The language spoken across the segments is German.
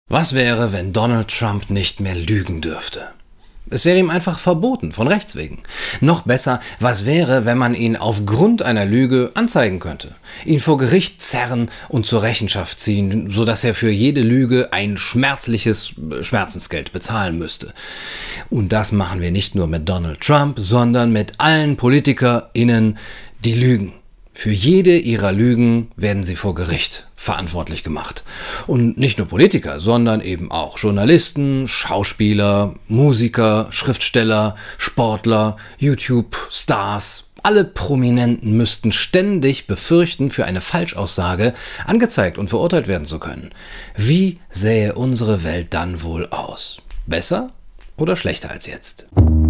Was wäre, wenn Donald Trump nicht mehr lügen dürfte? Es wäre ihm einfach verboten, von Rechts wegen. Noch besser, was wäre, wenn man ihn aufgrund einer Lüge anzeigen könnte? Ihn vor Gericht zerren und zur Rechenschaft ziehen, sodass er für jede Lüge ein schmerzliches Schmerzensgeld bezahlen müsste. Und das machen wir nicht nur mit Donald Trump, sondern mit allen PolitikerInnen, die lügen. Für jede ihrer Lügen werden sie vor Gericht verantwortlich gemacht. Und nicht nur Politiker, sondern eben auch Journalisten, Schauspieler, Musiker, Schriftsteller, Sportler, YouTube-Stars. Alle Prominenten müssten ständig befürchten, für eine Falschaussage angezeigt und verurteilt werden zu können. Wie sähe unsere Welt dann wohl aus? Besser oder schlechter als jetzt?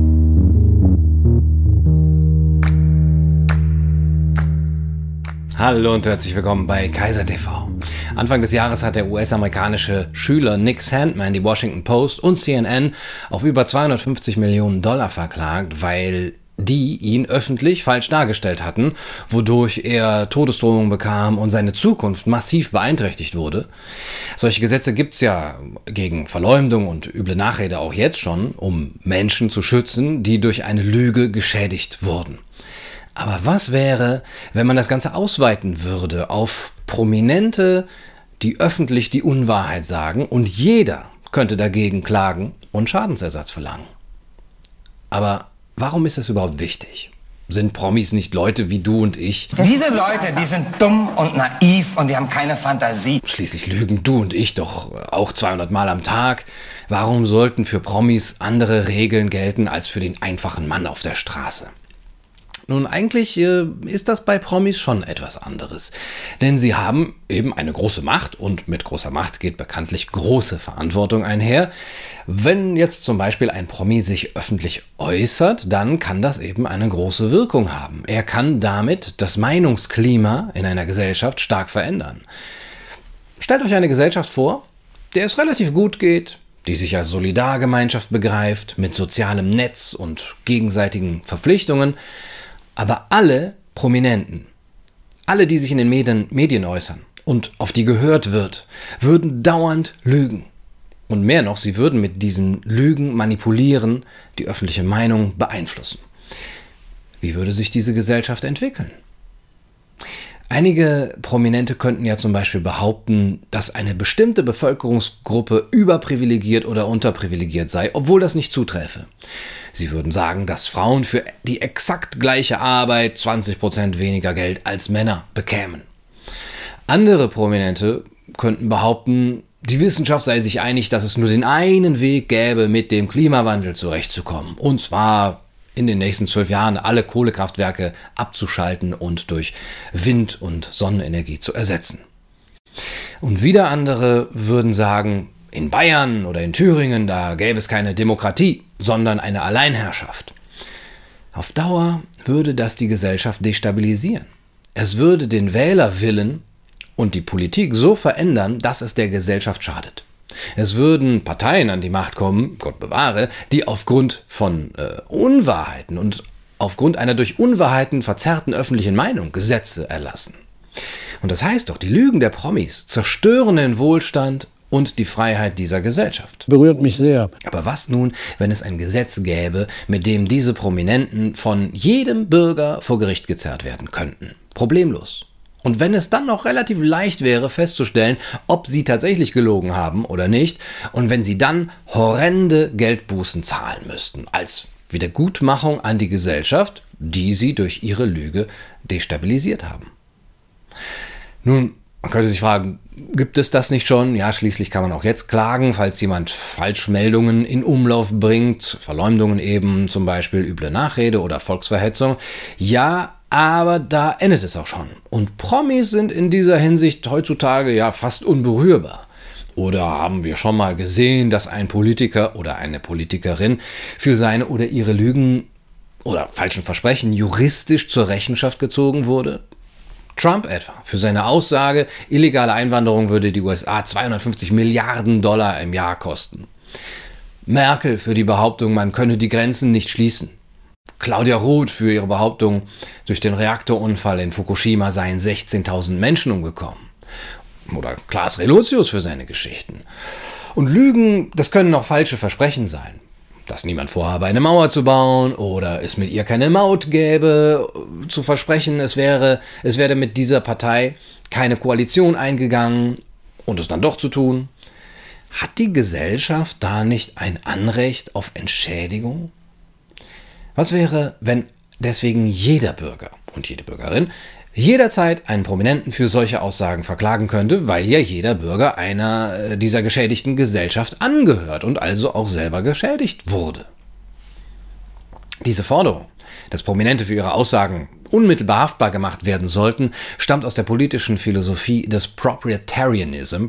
Hallo und herzlich willkommen bei Kaiser TV. Anfang des Jahres hat der US-amerikanische Schüler Nick Sandmann die Washington Post und CNN auf über 250 Millionen Dollar verklagt, weil die ihn öffentlich falsch dargestellt hatten, wodurch er Todesdrohungen bekam und seine Zukunft massiv beeinträchtigt wurde. Solche Gesetze gibt es ja gegen Verleumdung und üble Nachrede auch jetzt schon, um Menschen zu schützen, die durch eine Lüge geschädigt wurden. Aber was wäre, wenn man das Ganze ausweiten würde auf Prominente, die öffentlich die Unwahrheit sagen, und jeder könnte dagegen klagen und Schadensersatz verlangen? Aber warum ist das überhaupt wichtig? Sind Promis nicht Leute wie du und ich? Diese Leute, die sind dumm und naiv und die haben keine Fantasie. Schließlich lügen du und ich doch auch 200 Mal am Tag. Warum sollten für Promis andere Regeln gelten als für den einfachen Mann auf der Straße? Nun, eigentlich ist das bei Promis schon etwas anderes. Denn sie haben eben eine große Macht und mit großer Macht geht bekanntlich große Verantwortung einher. Wenn jetzt zum Beispiel ein Promi sich öffentlich äußert, dann kann das eben eine große Wirkung haben. Er kann damit das Meinungsklima in einer Gesellschaft stark verändern. Stellt euch eine Gesellschaft vor, der es relativ gut geht, die sich als Solidargemeinschaft begreift, mit sozialem Netz und gegenseitigen Verpflichtungen. Aber alle Prominenten, alle, die sich in den Medien äußern und auf die gehört wird, würden dauernd lügen. Und mehr noch, sie würden mit diesen Lügen manipulieren, die öffentliche Meinung beeinflussen. Wie würde sich diese Gesellschaft entwickeln? Einige Prominente könnten ja zum Beispiel behaupten, dass eine bestimmte Bevölkerungsgruppe überprivilegiert oder unterprivilegiert sei, obwohl das nicht zuträfe. Sie würden sagen, dass Frauen für die exakt gleiche Arbeit 20% weniger Geld als Männer bekämen. Andere Prominente könnten behaupten, die Wissenschaft sei sich einig, dass es nur den einen Weg gäbe, mit dem Klimawandel zurechtzukommen. Und zwar in den nächsten 12 Jahren alle Kohlekraftwerke abzuschalten und durch Wind- und Sonnenenergie zu ersetzen. Und wieder andere würden sagen, in Bayern oder in Thüringen, da gäbe es keine Demokratie, sondern eine Alleinherrschaft. Auf Dauer würde das die Gesellschaft destabilisieren. Es würde den Wählerwillen und die Politik so verändern, dass es der Gesellschaft schadet. Es würden Parteien an die Macht kommen, Gott bewahre, die aufgrund von Unwahrheiten und aufgrund einer durch Unwahrheiten verzerrten öffentlichen Meinung Gesetze erlassen. Und das heißt doch, die Lügen der Promis zerstören den Wohlstand und die Freiheit dieser Gesellschaft. Berührt mich sehr. Aber was nun, wenn es ein Gesetz gäbe, mit dem diese Prominenten von jedem Bürger vor Gericht gezerrt werden könnten? Problemlos. Und wenn es dann noch relativ leicht wäre festzustellen, ob sie tatsächlich gelogen haben oder nicht, und wenn sie dann horrende Geldbußen zahlen müssten, als Wiedergutmachung an die Gesellschaft, die sie durch ihre Lüge destabilisiert haben. Nun, man könnte sich fragen, gibt es das nicht schon? Ja, schließlich kann man auch jetzt klagen, falls jemand Falschmeldungen in Umlauf bringt, Verleumdungen eben, zum Beispiel üble Nachrede oder Volksverhetzung. Ja, aber da endet es auch schon. Und Promis sind in dieser Hinsicht heutzutage ja fast unberührbar. Oder haben wir schon mal gesehen, dass ein Politiker oder eine Politikerin für seine oder ihre Lügen oder falschen Versprechen juristisch zur Rechenschaft gezogen wurde? Trump etwa für seine Aussage, illegale Einwanderung würde die USA 250 Milliarden Dollar im Jahr kosten. Merkel für die Behauptung, man könne die Grenzen nicht schließen. Claudia Roth für ihre Behauptung, durch den Reaktorunfall in Fukushima seien 16.000 Menschen umgekommen. Oder Klaas Relotius für seine Geschichten. Und Lügen, das können auch falsche Versprechen sein. Dass niemand vorhabe, eine Mauer zu bauen oder es mit ihr keine Maut gäbe, zu versprechen, es werde mit dieser Partei keine Koalition eingegangen und es dann doch zu tun. Hat die Gesellschaft da nicht ein Anrecht auf Entschädigung? Was wäre, wenn deswegen jeder Bürger und jede Bürgerin jederzeit einen Prominenten für solche Aussagen verklagen könnte, weil ja jeder Bürger einer dieser geschädigten Gesellschaft angehört und also auch selber geschädigt wurde? Diese Forderung, dass Prominente für ihre Aussagen unmittelbar haftbar gemacht werden sollten, stammt aus der politischen Philosophie des Proprietarianism,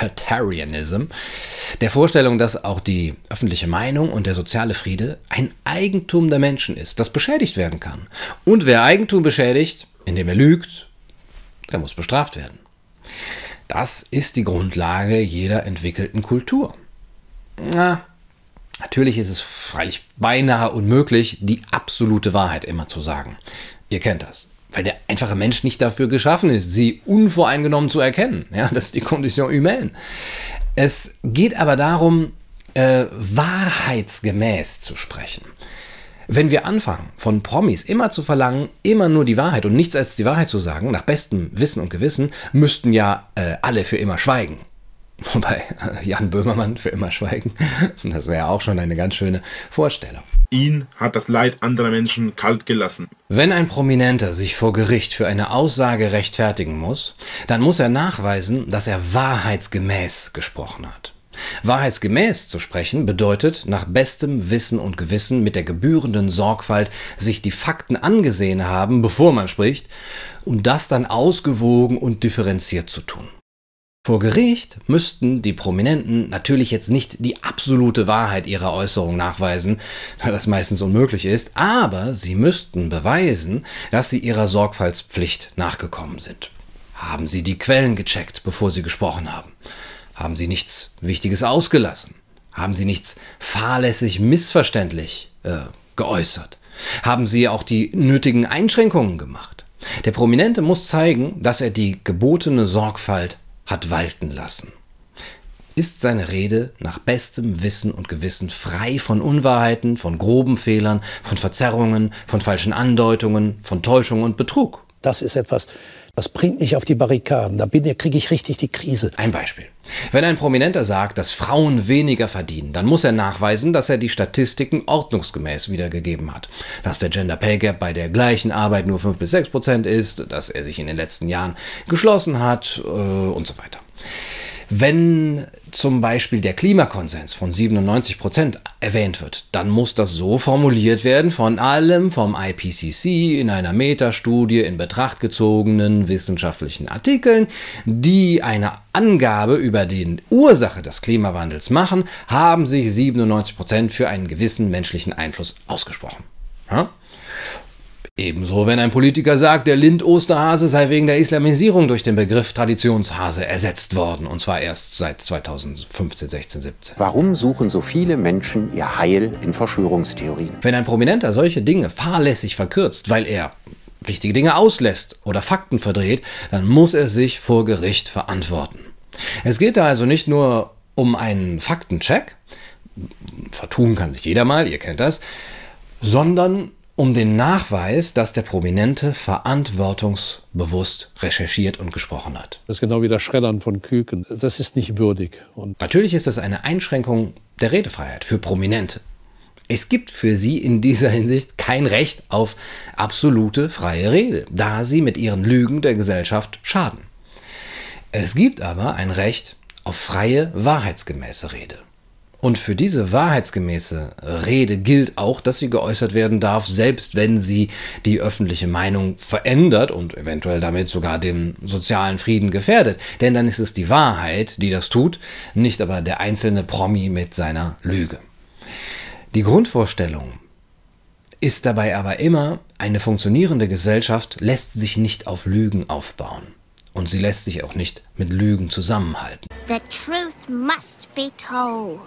der Vorstellung, dass auch die öffentliche Meinung und der soziale Friede ein Eigentum der Menschen ist, das beschädigt werden kann. Und wer Eigentum beschädigt, indem er lügt, der muss bestraft werden. Das ist die Grundlage jeder entwickelten Kultur. Na, natürlich ist es freilich beinahe unmöglich, die absolute Wahrheit immer zu sagen. Ihr kennt das, weil der einfache Mensch nicht dafür geschaffen ist, sie unvoreingenommen zu erkennen. Ja, das ist die Condition humaine. Es geht aber darum, wahrheitsgemäß zu sprechen. Wenn wir anfangen, von Promis immer zu verlangen, immer nur die Wahrheit und nichts als die Wahrheit zu sagen, nach bestem Wissen und Gewissen, müssten ja alle für immer schweigen. Wobei Jan Böhmermann für immer schweigen, das wäre auch schon eine ganz schöne Vorstellung. Ihn hat das Leid anderer Menschen kalt gelassen. Wenn ein Prominenter sich vor Gericht für eine Aussage rechtfertigen muss, dann muss er nachweisen, dass er wahrheitsgemäß gesprochen hat. Wahrheitsgemäß zu sprechen bedeutet, nach bestem Wissen und Gewissen mit der gebührenden Sorgfalt sich die Fakten angesehen haben, bevor man spricht, und das dann ausgewogen und differenziert zu tun. Vor Gericht müssten die Prominenten natürlich jetzt nicht die absolute Wahrheit ihrer Äußerung nachweisen, da das meistens unmöglich ist, aber sie müssten beweisen, dass sie ihrer Sorgfaltspflicht nachgekommen sind. Haben sie die Quellen gecheckt, bevor sie gesprochen haben? Haben sie nichts Wichtiges ausgelassen? Haben sie nichts fahrlässig missverständlich geäußert? Haben sie auch die nötigen Einschränkungen gemacht? Der Prominente muss zeigen, dass er die gebotene Sorgfalt hat walten lassen. Ist seine Rede nach bestem Wissen und Gewissen frei von Unwahrheiten, von groben Fehlern, von Verzerrungen, von falschen Andeutungen, von Täuschung und Betrug? Das ist etwas, das bringt mich auf die Barrikaden. Da kriege ich richtig die Krise. Ein Beispiel. Wenn ein Prominenter sagt, dass Frauen weniger verdienen, dann muss er nachweisen, dass er die Statistiken ordnungsgemäß wiedergegeben hat. Dass der Gender Pay Gap bei der gleichen Arbeit nur 5-6% ist, dass er sich in den letzten Jahren geschlossen hat und so weiter. Wenn zum Beispiel der Klimakonsens von 97% erwähnt wird, dann muss das so formuliert werden von allem vom IPCC in einer Metastudie in Betracht gezogenen wissenschaftlichen Artikeln, die eine Angabe über die Ursache des Klimawandels machen, haben sich 97% für einen gewissen menschlichen Einfluss ausgesprochen. Ja? Ebenso, wenn ein Politiker sagt, der Lind-Osterhase sei wegen der Islamisierung durch den Begriff Traditionshase ersetzt worden, und zwar erst seit 2015, 16, 17. Warum suchen so viele Menschen ihr Heil in Verschwörungstheorien? Wenn ein Prominenter solche Dinge fahrlässig verkürzt, weil er wichtige Dinge auslässt oder Fakten verdreht, dann muss er sich vor Gericht verantworten. Es geht da also nicht nur um einen Faktencheck, vertun kann sich jeder mal, ihr kennt das, sondern um den Nachweis, dass der Prominente verantwortungsbewusst recherchiert und gesprochen hat. Das ist genau wie das Schreddern von Küken. Das ist nicht würdig. Und natürlich ist das eine Einschränkung der Redefreiheit für Prominente. Es gibt für sie in dieser Hinsicht kein Recht auf absolute freie Rede, da sie mit ihren Lügen der Gesellschaft schaden. Es gibt aber ein Recht auf freie, wahrheitsgemäße Rede. Und für diese wahrheitsgemäße Rede gilt auch, dass sie geäußert werden darf, selbst wenn sie die öffentliche Meinung verändert und eventuell damit sogar den sozialen Frieden gefährdet. Denn dann ist es die Wahrheit, die das tut, nicht aber der einzelne Promi mit seiner Lüge. Die Grundvorstellung ist dabei aber immer, eine funktionierende Gesellschaft lässt sich nicht auf Lügen aufbauen. Und sie lässt sich auch nicht mit Lügen zusammenhalten. The truth must be told.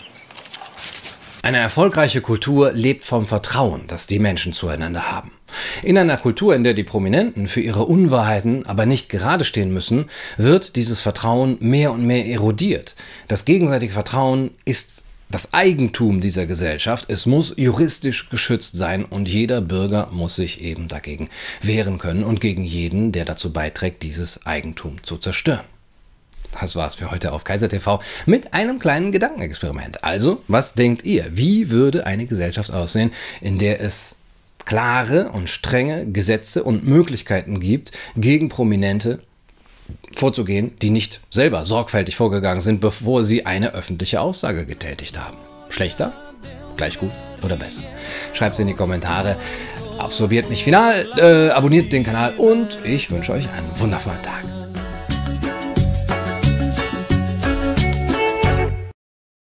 Eine erfolgreiche Kultur lebt vom Vertrauen, das die Menschen zueinander haben. In einer Kultur, in der die Prominenten für ihre Unwahrheiten aber nicht gerade stehen müssen, wird dieses Vertrauen mehr und mehr erodiert. Das gegenseitige Vertrauen ist das Eigentum dieser Gesellschaft. Es muss juristisch geschützt sein und jeder Bürger muss sich eben dagegen wehren können und gegen jeden, der dazu beiträgt, dieses Eigentum zu zerstören. Das war's für heute auf Kaiser TV mit einem kleinen Gedankenexperiment. Also, was denkt ihr? Wie würde eine Gesellschaft aussehen, in der es klare und strenge Gesetze und Möglichkeiten gibt, gegen Prominente vorzugehen, die nicht selber sorgfältig vorgegangen sind, bevor sie eine öffentliche Aussage getätigt haben? Schlechter? Gleich gut oder besser? Schreibt es in die Kommentare. Absorbiert mich final, abonniert den Kanal und ich wünsche euch einen wundervollen Tag.